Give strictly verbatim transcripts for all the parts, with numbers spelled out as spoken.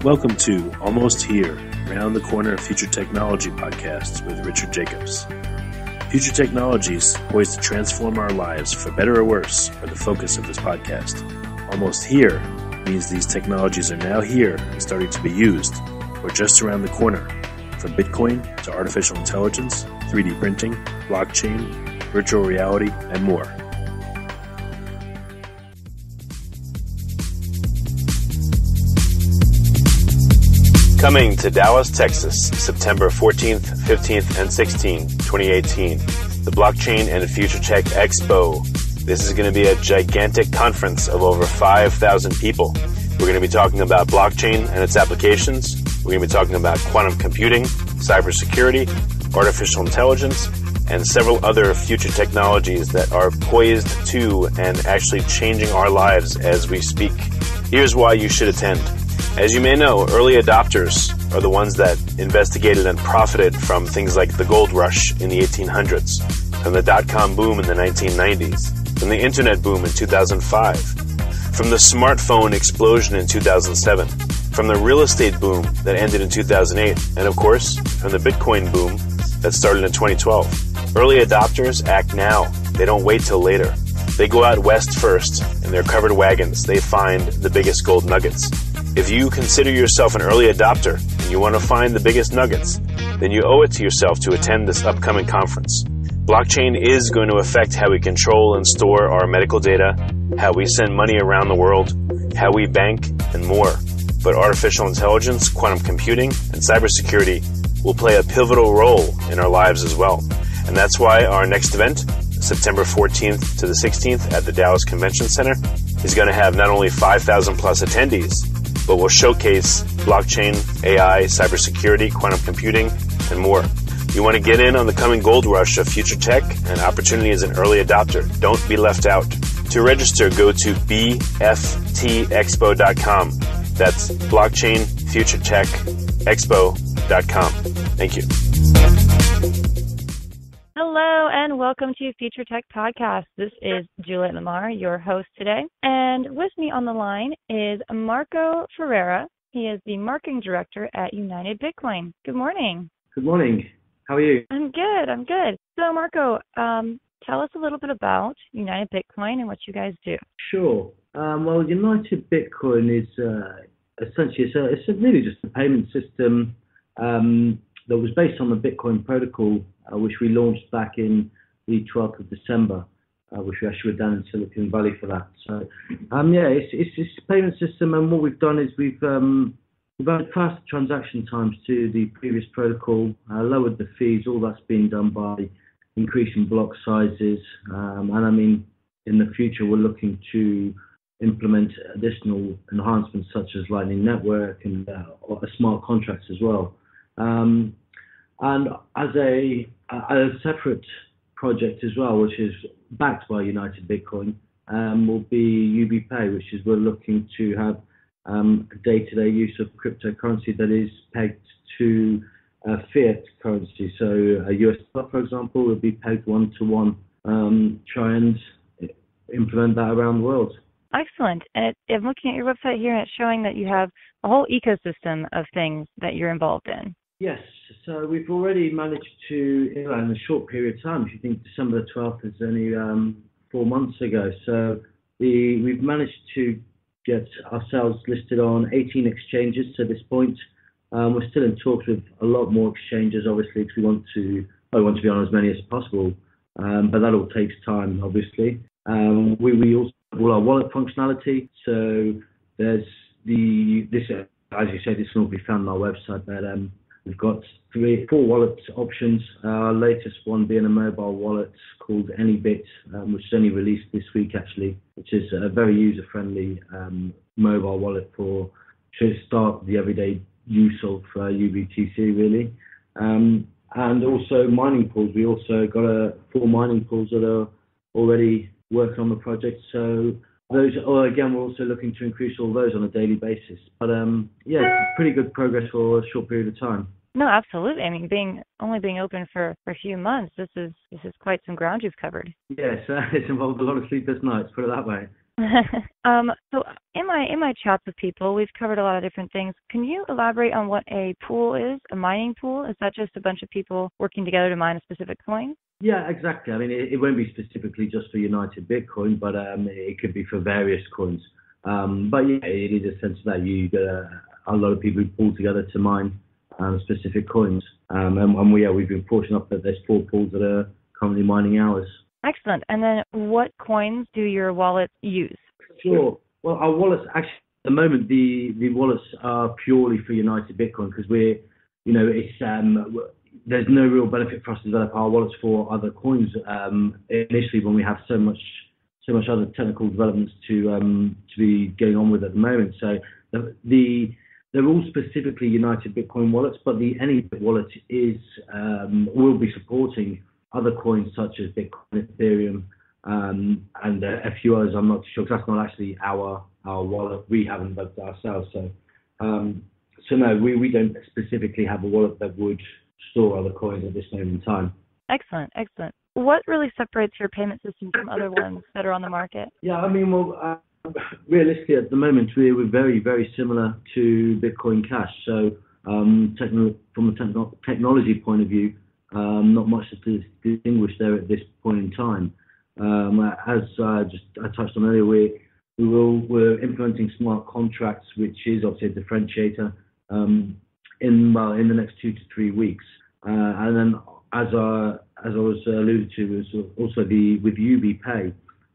Welcome to Almost Here, Round the Corner Future Technology podcasts with Richard Jacobs. Future technologies poised to transform our lives for better or worse are the focus of this podcast. Almost here means these technologies are now here and starting to be used, or just around the corner, from Bitcoin to artificial intelligence, three D printing, blockchain, virtual reality, and more. Coming to Dallas, Texas, September fourteenth, fifteenth, and sixteenth, twenty eighteen, the Blockchain and Future Tech Expo. This is going to be a gigantic conference of over five thousand people. We're going to be talking about blockchain and its applications. We're going to be talking about quantum computing, cybersecurity, artificial intelligence, and several other future technologies that are poised to and actually changing our lives as we speak. Here's why you should attend. As you may know, early adopters are the ones that investigated and profited from things like the gold rush in the eighteen hundreds, from the dot-com boom in the nineteen nineties, from the internet boom in two thousand five, from the smartphone explosion in two thousand seven, from the real estate boom that ended in two thousand eight, and of course, from the Bitcoin boom that started in twenty twelve. Early adopters act now. They don't wait till later. They go out west first. In their covered wagons, they find the biggest gold nuggets. If you consider yourself an early adopter and you want to find the biggest nuggets, then you owe it to yourself to attend this upcoming conference. Blockchain is going to affect how we control and store our medical data, how we send money around the world, how we bank, and more. But artificial intelligence, quantum computing, and cybersecurity will play a pivotal role in our lives as well. And that's why our next event, September fourteenth to the sixteenth at the Dallas Convention Center, is going to have not only five thousand plus attendees, but will showcase blockchain, A I, cybersecurity, quantum computing, and more. You want to get in on the coming gold rush of future tech and opportunity as an early adopter. Don't be left out. To register, go to b f t expo dot com. That's blockchain future tech expo dot com. Thank you. Hello and welcome to Future Tech Podcast. This is Juliet Lamar, your host today. And with me on the line is Marco Ferreira. He is the marketing director at United Bitcoin. Good morning. Good morning. How are you? I'm good. I'm good. So Marco, um, tell us a little bit about United Bitcoin and what you guys do. Sure. Um, well, United Bitcoin is uh, essentially it's, a, it's a really just a payment system um, that was based on the Bitcoin protocol, uh, which we launched back in the twelfth of December, uh, which we actually were down in Silicon Valley for that. So, um, yeah, it's, it's, it's a payment system, and what we've done is we've um, we've added faster transaction times to the previous protocol, uh, lowered the fees. All that's been done by increasing block sizes, um, and I mean, in the future, we're looking to implement additional enhancements such as Lightning Network and uh, smart contracts as well. Um, and as a, a separate project as well, which is backed by United Bitcoin, um, will be U B Pay, which is we're looking to have um, a day-to-day use of cryptocurrency that is pegged to uh, fiat currency. So a U S dollar, for example, will be pegged one-to-one. Um, try and implement that around the world. Excellent. And it, I'm looking at your website here, and it's showing that you have a whole ecosystem of things that you're involved in. Yes, so we've already managed to, in a short period of time, if you think December the twelfth is only um, four months ago, so the, we've managed to get ourselves listed on eighteen exchanges to this point. Um, we're still in talks with a lot more exchanges, obviously, because we want to, well, we want to be on as many as possible, um, but that all takes time, obviously. Um, we, we also have all our wallet functionality, so there's the, this, uh, as you said, this can all be found on our website, but um, we've got three, four wallet options. Uh, our latest one being a mobile wallet called AnyBits, um, which is only released this week actually, which is a very user-friendly um, mobile wallet for to start the everyday use of uh, U B T C really. Um, and also mining pools. We also got a four mining pools that are already working on the project. So those, or again, we're also looking to increase all those on a daily basis. But um, yeah, it's pretty good progress for a short period of time. No, absolutely. I mean, being only being open for, for a few months, this is this is quite some ground you've covered. Yes, uh, it's involved a lot of sleepless nights, put it that way. um, so in my in my chats with people, we've covered a lot of different things. Can you elaborate on what a pool is? A mining pool? Is that just a bunch of people working together to mine a specific coin? Yeah, exactly. I mean, it, it won't be specifically just for United Bitcoin, but um, it could be for various coins. Um, but yeah, it is a sense that you get a, a lot of people who pull together to mine um, specific coins. Um, and, and we, yeah, we've been fortunate enough that there's four pools that are currently mining ours. Excellent. And then what coins do your wallets use? Sure. Well, our wallets, actually, at the moment, the, the wallets are purely for United Bitcoin because we're, you know, it's um, there's no real benefit for us to develop our wallets for other coins um, initially when we have so much so much other technical developments to um, to be going on with at the moment. So the, the they're all specifically United Bitcoin wallets, but the AnyBits wallet is um, will be supporting other coins such as Bitcoin, Ethereum, um, and uh, a few others. I'm not sure because that's not actually our our wallet. We haven't developed it ourselves. So um, so no, we, we don't specifically have a wallet that would store other coins at this moment in time. Excellent, excellent. What really separates your payment system from other ones that are on the market? Yeah, I mean, well, uh, realistically, at the moment, we're, we're very, very similar to Bitcoin Cash. So um, techno- from a techno- technology point of view, um, not much to distinguish there at this point in time. Um, as uh, just I touched on earlier, we we will we're implementing smart contracts, which is obviously a differentiator um, in well in the next two to three weeks, uh, and then as I as I was alluded to, was also the with U B Pay,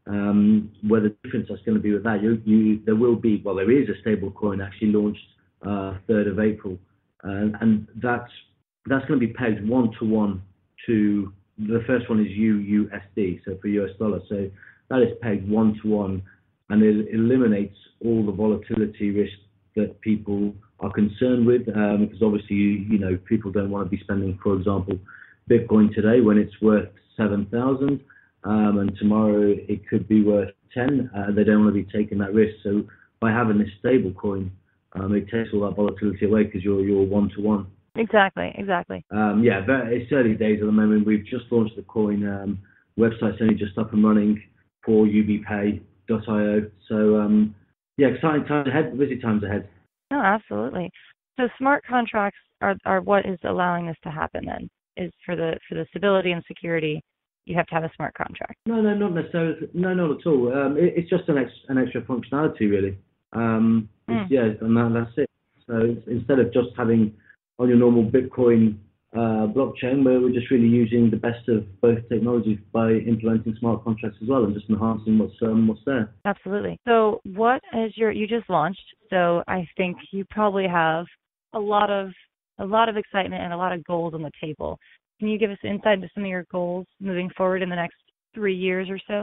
um, where the difference is going to be with that. You, you there will be well there is a stable coin actually launched uh, third of April, uh, and that's that's going to be pegged one to one to. The first one is U U S D, so for U S dollar. So that is pegged one to one, and it eliminates all the volatility risk that people are concerned with, um, because obviously, you, you know, people don't want to be spending, for example, Bitcoin today when it's worth seven thousand, um, and tomorrow it could be worth ten. Uh, they don't want to be taking that risk. So by having this stable coin, um, it takes all that volatility away because you're you're one to one. Exactly, exactly. Um, yeah, very, it's early days at the moment. We've just launched the coin. Um, website's only just up and running for U B pay dot i o. So, um, yeah, exciting times ahead, busy times ahead. No, absolutely. So smart contracts are, are what is allowing this to happen then, is for the for the stability and security, you have to have a smart contract. No, no, not necessarily. No, not at all. Um, it, it's just an, ex, an extra functionality, really. Um, Mm. Yeah, and that, that's it. So instead of just having on your normal Bitcoin uh, blockchain, where we're just really using the best of both technologies by implementing smart contracts as well and just enhancing what's um, what's there. Absolutely. So what is your, you just launched, so I think you probably have a lot of a lot of excitement and a lot of goals on the table. Can you give us insight into some of your goals moving forward in the next three years or so?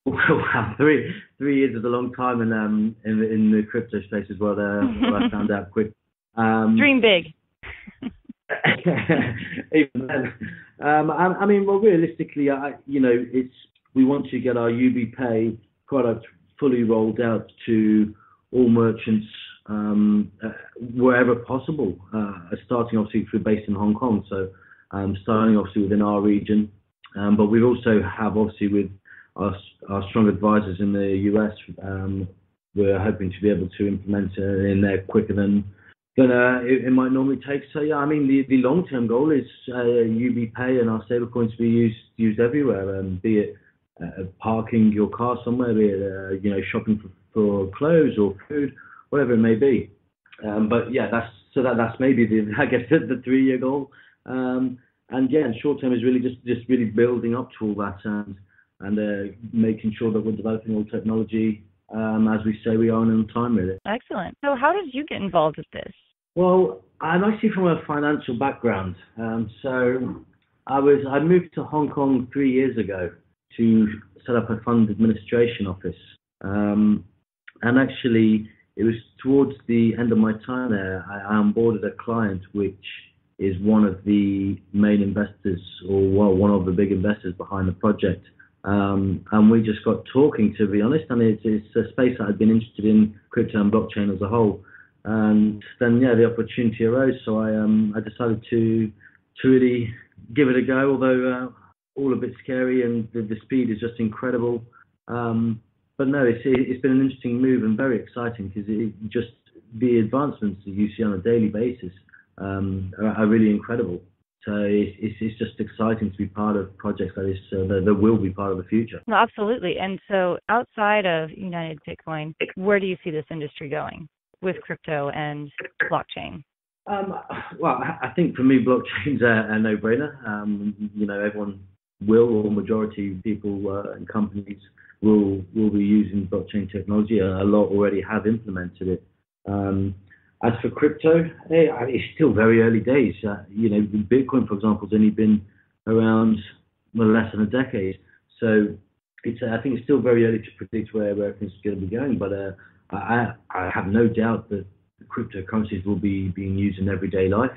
Wow, three three years is a long time in um in the, in the crypto space as well. There, what I found out quick. Um, Dream big. Even then, um, I, I mean, well, realistically, I, you know, it's we want to get our U B Pay product fully rolled out to all merchants um, uh, wherever possible. Uh, starting obviously, we're based in Hong Kong, so um, starting obviously within our region, um, but we also have obviously with our, our strong advisors in the U S. Um, we're hoping to be able to implement it in there quicker than. than uh, it, it might normally take. So yeah, I mean the, the long-term goal is uh, U B Pay and our stablecoins to be used used everywhere, um, be it uh, parking your car somewhere, be it uh, you know shopping for, for clothes or food, whatever it may be. Um, but yeah, that's so that that's maybe the I guess the, the three-year goal. Um, and yeah, and short-term is really just just really building up to all that and and uh, making sure that we're developing all technology. Um, as we say, we are on time, really. Excellent. So how did you get involved with this? Well, I'm actually from a financial background. Um, so I was I moved to Hong Kong three years ago to set up a fund administration office. Um, and actually, it was towards the end of my time there, I, I onboarded a client which is one of the main investors, or well, one of the big investors behind the project. Um, and we just got talking, to be honest, and it's, it's a space that I've been interested in, crypto and blockchain as a whole. And then, yeah, the opportunity arose, so I um I decided to to really give it a go, although uh, all a bit scary, and the, the speed is just incredible. Um, but no, it's it's been an interesting move and very exciting because it just the advancements that you see on a daily basis um, are, are really incredible. So it's, it's it's just exciting to be part of projects like this. So that, that will be part of the future. No, absolutely. And so outside of United Bitcoin, where do you see this industry going with crypto and blockchain? Um, well, I think for me, blockchain's a, a no-brainer. Um, you know, everyone will, or majority of people uh, and companies will will be using blockchain technology. A lot already have implemented it. Um, as for crypto, hey, it's still very early days. Uh, you know, Bitcoin, for example, has only been around well, less than a decade. So it's uh, I think it's still very early to predict where, where things are going to be going. But uh, I I have no doubt that cryptocurrencies will be being used in everyday life,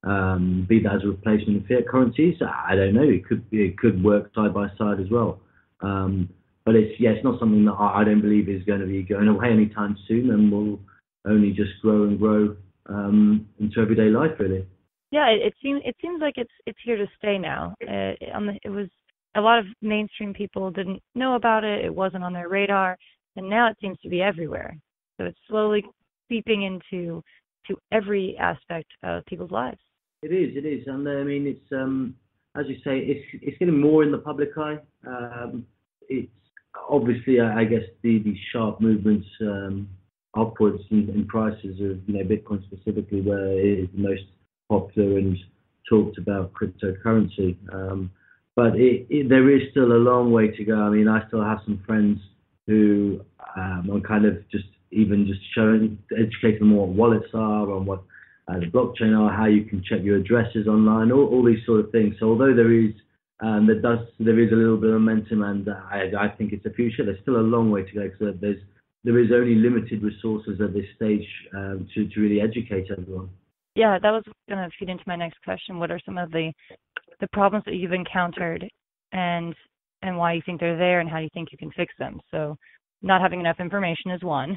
um, be that as a replacement of fiat currencies. I don't know. It could be, it could work side by side as well. Um, but it's yeah, it's not something that I, I don't believe is going to be going away anytime soon, and will only just grow and grow um, into everyday life, really. Yeah, it, it seems it seems like it's it's here to stay now. Uh, on the, it was a lot of mainstream people didn't know about it. It wasn't on their radar, and now it seems to be everywhere. So it's slowly seeping into to every aspect of people's lives. It is, it is, and uh, I mean, it's um, as you say, it's it's getting more in the public eye. Um, it's obviously, uh, I guess, the, the sharp movements um, upwards in, in prices of you know Bitcoin specifically, where it is the most popular and talked about cryptocurrency. Um, but it, it, there is still a long way to go. I mean, I still have some friends who um, are kind of just even just showing, educating them what wallets are, on what uh, the blockchain are, how you can check your addresses online, all, all these sort of things. So although there is, um, there does, there is a little bit of momentum, and uh, I, I think it's a future. There's still a long way to go because there's there is only limited resources at this stage um, to to really educate everyone. Yeah, that was going to feed into my next question. What are some of the the problems that you've encountered, and and why you think they're there, and how do you think you can fix them? So, not having enough information is one.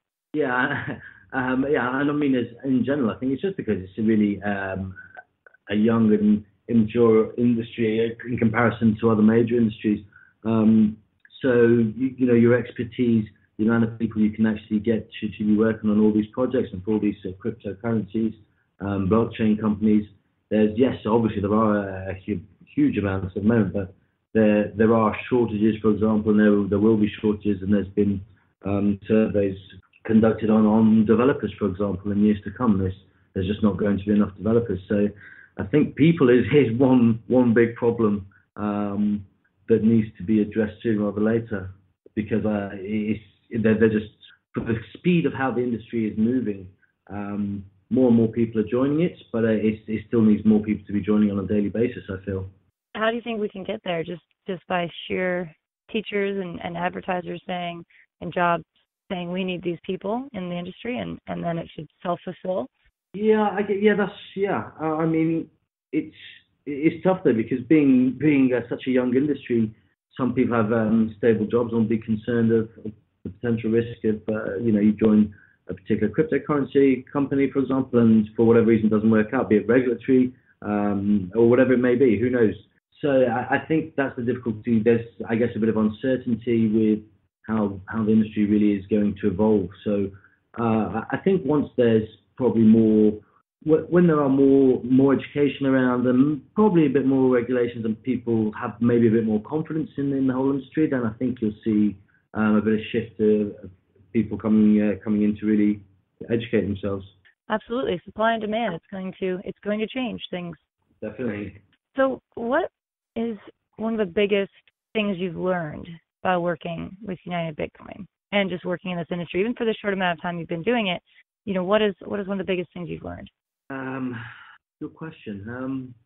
yeah, um, yeah, and I mean, as, in general, I think it's just because it's a really um, a young and immature industry in comparison to other major industries. Um, so, you, you know, your expertise, the amount of people you can actually get to, to be working on all these projects and for all these uh, cryptocurrencies, um, blockchain companies. There's yes, obviously there are a huge, huge amounts at the moment, but There, there are shortages, for example, and there, there will be shortages, and there's been um, surveys conducted on, on developers, for example, in years to come. There's, there's just not going to be enough developers. So I think people is, is one one big problem um, that needs to be addressed sooner rather than later, because uh, it's, they're, they're just, for the speed of how the industry is moving, um, more and more people are joining it, but uh, it, it still needs more people to be joining on a daily basis, I feel. How do you think we can get there? Just just by sheer teachers and, and advertisers saying, and jobs saying, we need these people in the industry, and, and then it should self-fulfill? Yeah, I get, yeah, that's, yeah. Uh, I mean, it's it's tough though, because being being uh, such a young industry, some people have um, stable jobs and be concerned of, of the potential risk of, uh, you know, you join a particular cryptocurrency company, for example, and for whatever reason it doesn't work out, be it regulatory um, or whatever it may be, who knows? So I, I think that's the difficulty. There's, I guess, a bit of uncertainty with how how the industry really is going to evolve. So uh, I think once there's probably more, when there are more more education around and probably a bit more regulations and people have maybe a bit more confidence in, in the whole industry, then I think you'll see um, a bit of shift of, of people coming uh, coming in to really educate themselves. Absolutely, supply and demand. It's going to it's going to change things. Definitely. So what is one of the biggest things you've learned by working with United Bitcoin and just working in this industry, even for the short amount of time you've been doing it? You know, what is what is one of the biggest things you've learned? Um, good question. Um,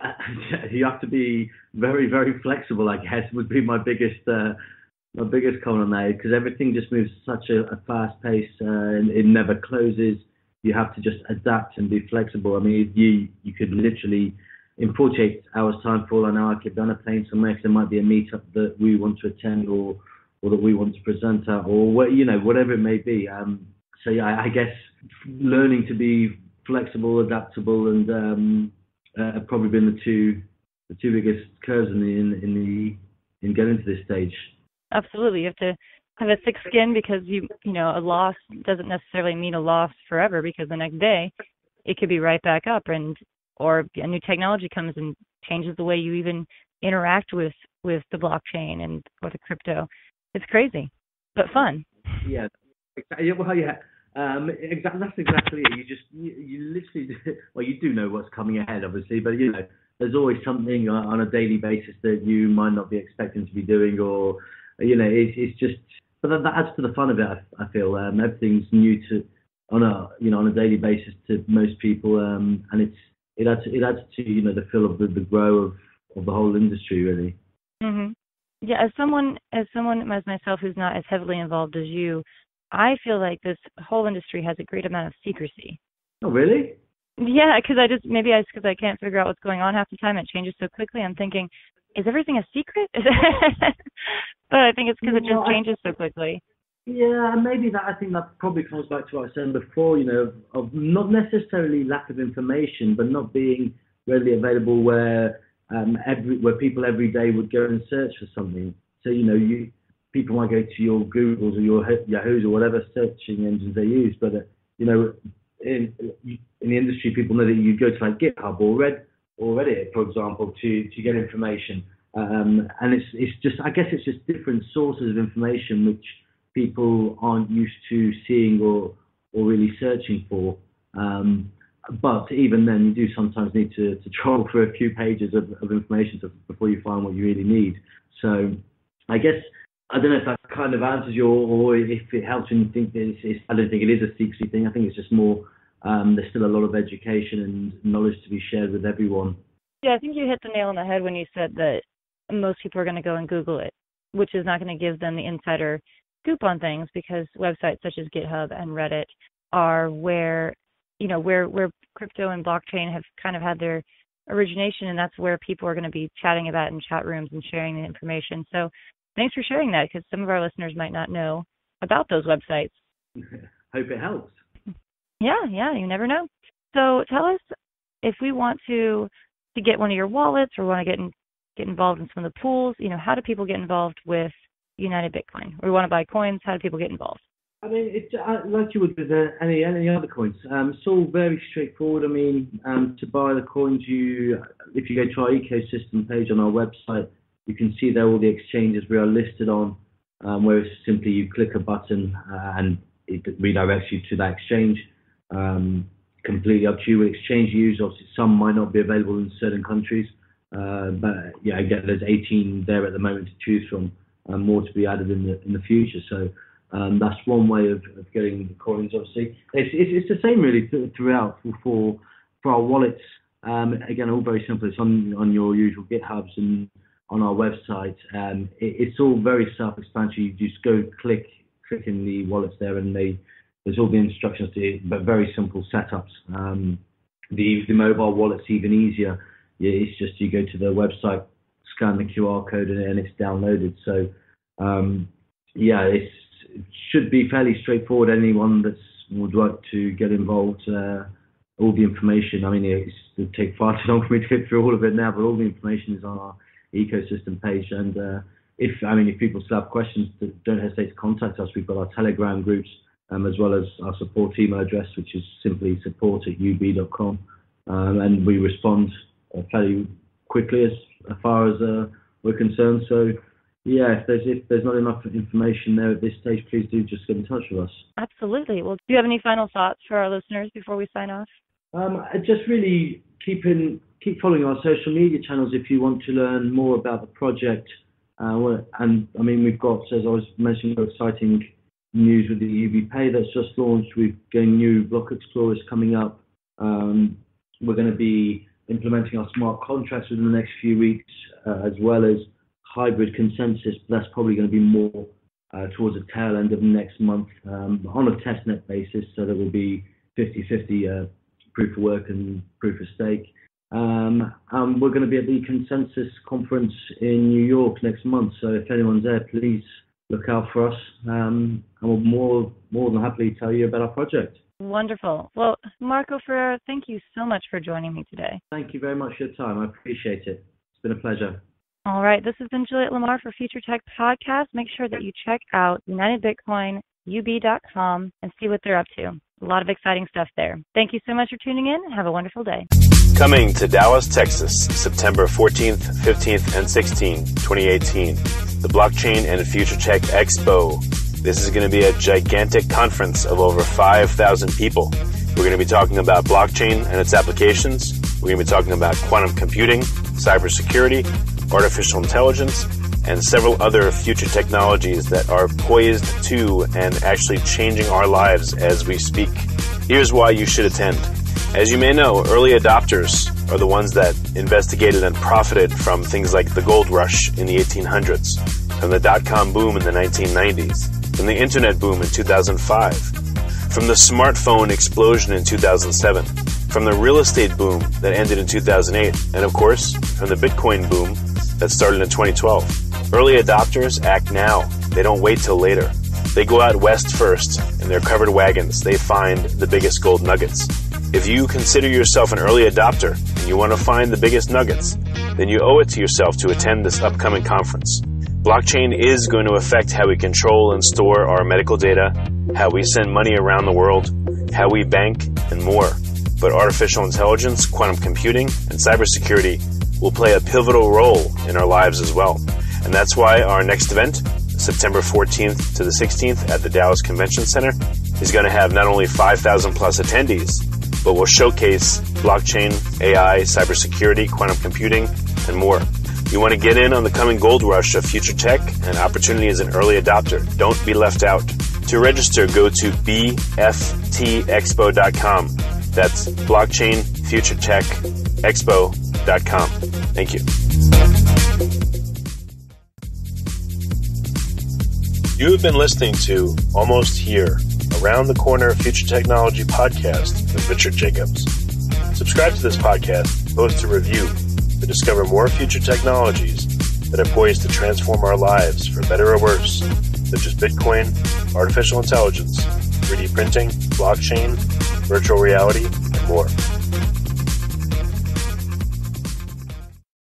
you have to be very, very flexible, I guess, would be my biggest uh, my biggest comment on that, because everything just moves at such a, a fast pace uh, and it never closes. You have to just adapt and be flexible. I mean, you you could literally, in forty-eight hours time, for all I know, I could be on a plane somewhere, because there might be a meetup that we want to attend or or that we want to present at, or what, you know, whatever it may be. Um, so yeah, I, I guess learning to be flexible, adaptable, and um, uh, have probably been the two the two biggest curves in the in, in the in getting to this stage. Absolutely, you have to have a thick skin because you you know a loss doesn't necessarily mean a loss forever, because the next day it could be right back up, and or a new technology comes and changes the way you even interact with with the blockchain and or the crypto. It's crazy, but fun. Yeah, exactly. Well, yeah, um, exactly. That's exactly it. You just you, you literally well, you do know what's coming ahead, obviously, but you know, there's always something on a daily basis that you might not be expecting to be doing, or you know, it's it's just. But that, that adds to the fun of it. I, I feel um, everything's new to on a you know on a daily basis to most people, um, and it's it adds it adds to you know the feel of the, the grow of, of the whole industry, really. Mhm. Yeah, as someone as someone as myself who's not as heavily involved as you, I feel like this whole industry has a great amount of secrecy. Oh, really? Yeah, because I just maybe it's because I can't figure out what's going on half the time. It changes so quickly. I'm thinking, is everything a secret? But I think it's because it just changes so quickly. Yeah, maybe that. I think that probably comes back to what I was saying before. You know, of, of not necessarily lack of information, but not being readily available where um, every where people every day would go and search for something. So you know, you people might go to your Googles or your Yahoos or whatever searching engines they use, but uh, you know, in in the industry, people know that you go to like GitHub or Red or Reddit, for example, to to get information. Um, and it's it's just I guess it's just different sources of information which people aren't used to seeing or or really searching for. Um, but even then, you do sometimes need to, to troll through a few pages of, of information to, before you find what you really need. So I guess I don't know if that kind of answers your, or if it helps when you think that it's, it's, I don't think it is a secrecy thing. I think it's just more um, there's still a lot of education and knowledge to be shared with everyone. Yeah, I think you hit the nail on the head when you said that most people are going to go and Google it, which is not going to give them the insider scoop on things, because websites such as GitHub and Reddit are where, you know, where, where crypto and blockchain have kind of had their origination, and that's where people are going to be chatting about in chat rooms and sharing the information. So thanks for sharing that, because some of our listeners might not know about those websites. Hope it helps. Yeah, yeah, you never know. So tell us, if we want to to get one of your wallets or want to get in, get involved in some of the pools, you know, how do people get involved with United Bitcoin? Or we want to buy coins, how do people get involved? I mean, it's uh, like you would with uh, any any other coins. Um, it's all very straightforward. I mean, um, to buy the coins, you if you go to our ecosystem page on our website, you can see there all the exchanges we are listed on. Um, where it's simply you click a button uh, and it redirects you to that exchange. Um, completely up to you what exchange you use. Obviously, some might not be available in certain countries, uh, but yeah, again, there's eighteen there at the moment to choose from, and more to be added in the in the future. So. Um, that's one way of, of getting the coins. Obviously, it's, it's, it's the same really th- throughout for, for for our wallets. Um, again, all very simple. It's on on your usual GitHubs and on our website. Um, it, it's all very self-explanatory. You just go click click in the wallets there, and they there's all the instructions to it, but very simple setups. Um, the the mobile wallet's even easier. Yeah, it's just you go to the website, scan the Q R code, and, and it's downloaded. So um, yeah, it's it should be fairly straightforward. Anyone that would like to get involved, uh, all the information, I mean, it's, it would take far too long for me to get through all of it now, but all the information is on our ecosystem page. And uh, if, I mean, if people still have questions, don't hesitate to contact us. We've got our Telegram groups, um, as well as our support email address, which is simply support at u b dot com. Um, and we respond uh, fairly quickly as, as far as uh, we're concerned. So, yeah, if there's if there's not enough information there at this stage, please do just get in touch with us. Absolutely. Well, do you have any final thoughts for our listeners before we sign off? Um, just really keep in, keep following our social media channels if you want to learn more about the project. Uh, and I mean, we've got, as I was mentioning, exciting news with the U B Pay that's just launched. We've got new block explorers coming up. Um, we're going to be implementing our smart contracts within the next few weeks, uh, as well as hybrid consensus. That's probably going to be more uh, towards the tail end of next month um, on a testnet basis, so that will be fifty-fifty uh, proof of work and proof of stake. Um, and we're going to be at the Consensus Conference in New York next month, so if anyone's there, please look out for us, um, and we'll more, more than happily tell you about our project. Wonderful. Well, Marco Ferreira, thank you so much for joining me today. Thank you very much for your time. I appreciate it. It's been a pleasure. All right, this has been Juliet Lamar for Future Tech Podcast. Make sure that you check out United Bitcoin U B dot com and see what they're up to. A lot of exciting stuff there. Thank you so much for tuning in. Have a wonderful day. Coming to Dallas, Texas, September fourteenth, fifteenth, and sixteenth, twenty eighteen, the Blockchain and Future Tech Expo. This is going to be a gigantic conference of over five thousand people. We're going to be talking about blockchain and its applications. We're going to be talking about quantum computing, cybersecurity, artificial intelligence, and several other future technologies that are poised to and actually changing our lives as we speak. Here's why you should attend. As you may know, early adopters are the ones that investigated and profited from things like the gold rush in the eighteen hundreds, from the dot-com boom in the nineteen nineties, from the internet boom in two thousand five, from the smartphone explosion in two thousand seven, from the real estate boom that ended in two thousand eight, and of course, from the Bitcoin boom that started in twenty twelve. Early adopters act now. They don't wait till later. They go out west first. In their covered wagons, they find the biggest gold nuggets. If you consider yourself an early adopter and you want to find the biggest nuggets, then you owe it to yourself to attend this upcoming conference. Blockchain is going to affect how we control and store our medical data, how we send money around the world, how we bank, and more. But artificial intelligence, quantum computing, and cybersecurity will play a pivotal role in our lives as well. And that's why our next event, September fourteenth to the sixteenth at the Dallas Convention Center, is going to have not only five thousand plus attendees, but will showcase blockchain, A I, cybersecurity, quantum computing, and more. You want to get in on the coming gold rush of future tech and opportunity as an early adopter. Don't be left out. To register, go to b f t expo dot com. That's Blockchain Future Tech Expo dot com. Thank you. You have been listening to Almost Here, Around the Corner Future Technology Podcast with Richard Jacobs. Subscribe to this podcast, post a review to discover more future technologies that are poised to transform our lives for better or worse, such as Bitcoin, artificial intelligence, three D printing, blockchain, virtual reality, and more.